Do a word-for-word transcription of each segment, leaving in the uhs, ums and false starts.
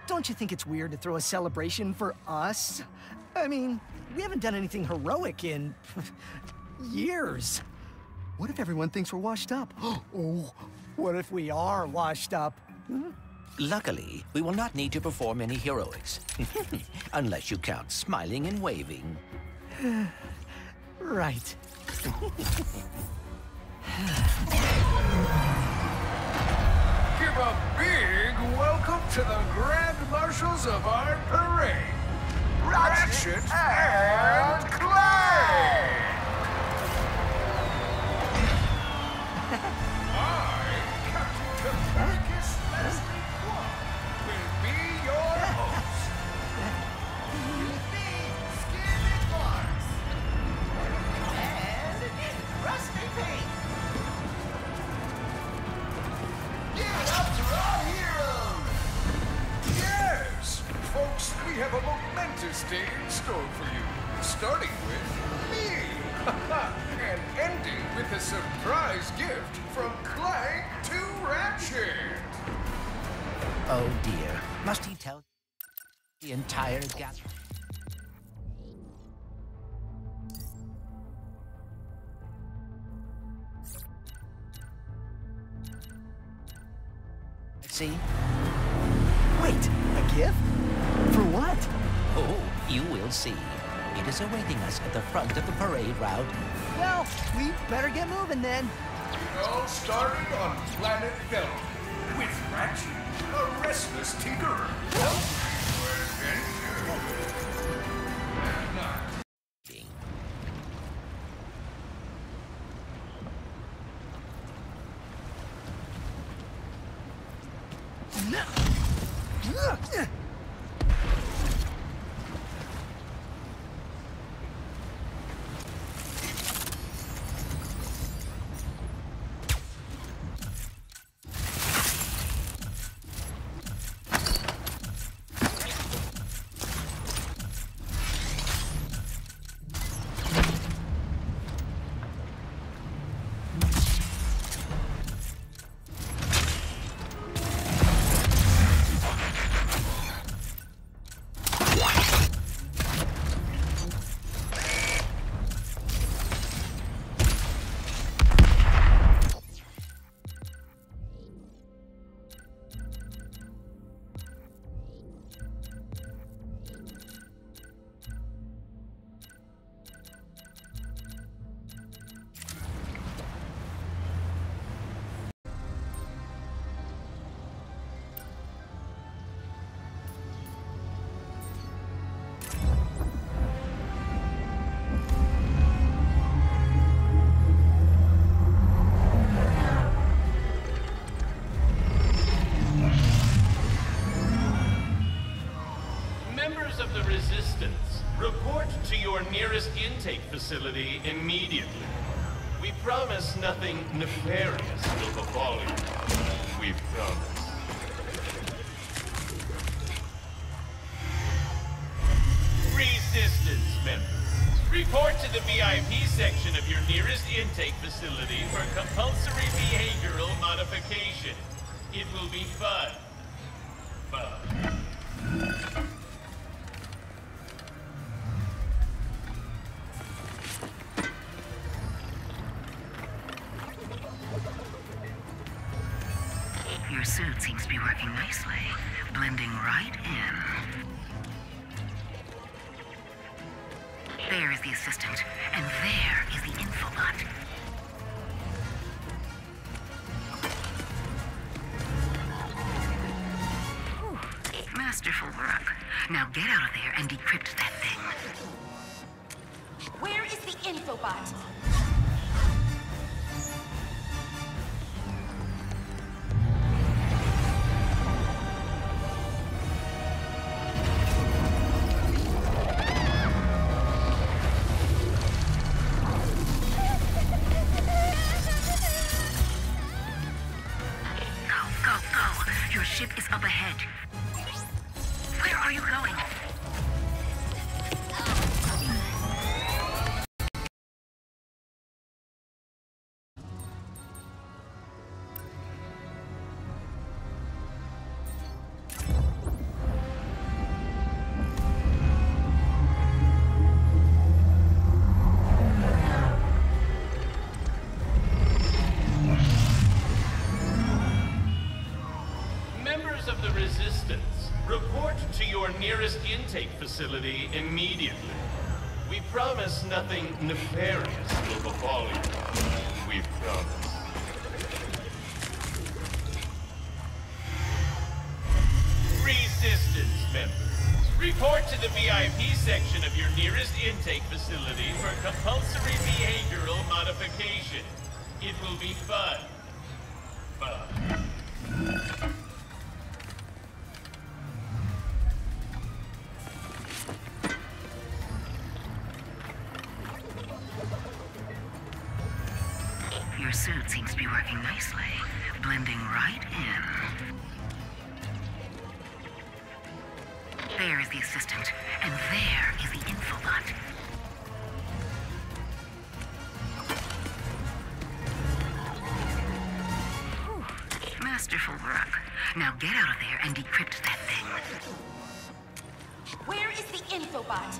Don't you think it's weird to throw a celebration for us? I mean, we haven't done anything heroic in years. What if everyone thinks we're washed up? Oh, what if we are washed up? Hmm? Luckily, we will not need to perform any heroics. Unless you count smiling and waving. Right. Give a big welcome to the Grand Marshals of our parade, Ratchet and Clank! I, Captain Capricus Leslie Clark, will be your host. With me, Skinny Clarks. And Rusty Pink. Give it up to our heroes! Yes! Folks, we have a momentous day in store for you. Starting with me. And ending with a surprise gift from Clank to Ratchet. Oh dear. Must he tell the entire gathering? See? Wait, a gift? For what? Oh, you will see. It is awaiting us at the front of the parade route. Well, we better get moving then. It all started on planet Bell with Ratchet, a restless tinkerer. Members of the Resistance, report to your nearest intake facility immediately. We promise nothing nefarious will befall you. We promise. Resistance members, report to the V I P section of your nearest intake facility for compulsory behavioral modification. It will be fun. Fun. Your suit seems to be working nicely, blending right in. There is the assistant, and there is the infobot. Whew, masterful work. Now get out of there and decrypt that thing. Where is the infobot? Your ship is up ahead. Where are you going? Members of the Resistance, report to your nearest intake facility immediately. We promise nothing nefarious will befall you. We promise. Resistance members, report to the V I P section of your nearest intake facility for compulsory behavioral modification. It will be fun. Fun. Your suit seems to be working nicely, blending right in. There is the assistant, and there is the infobot. Whew. Masterful work. Now get out of there and decrypt that thing. Where is the infobot?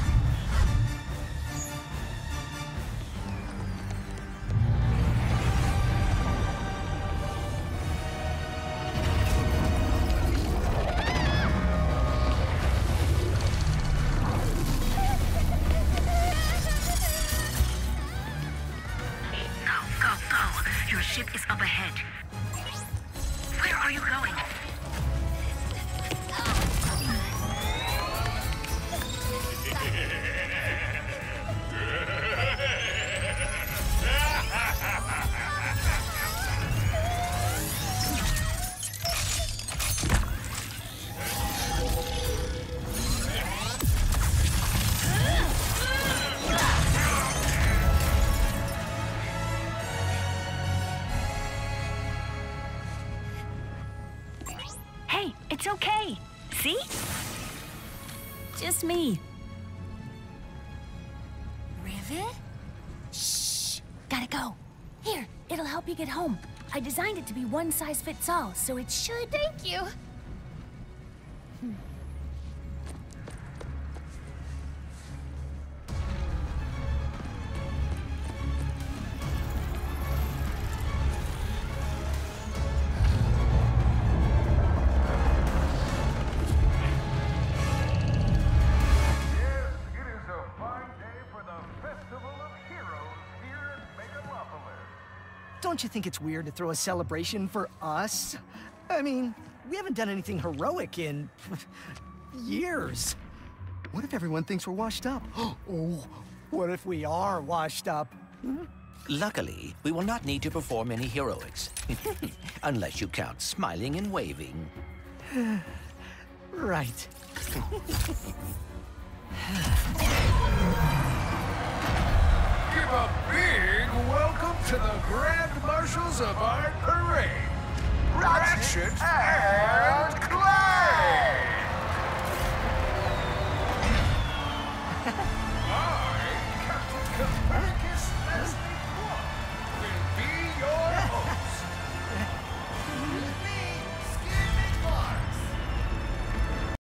Your ship is up ahead. Where are you going? Hey, it's okay. See? Just me. Rivet? Shh! Gotta go. Here, it'll help you get home. I designed it to be one size fits all, so it should... Thank you! Hmm. Don't you think it's weird to throw a celebration for us? I mean, we haven't done anything heroic in years. What if everyone thinks we're washed up? Oh, what if we are washed up? Hmm? Luckily, we will not need to perform any heroics. Unless you count smiling and waving. Right. Give a big welcome to the Grand Marshals of our parade, Ratchet and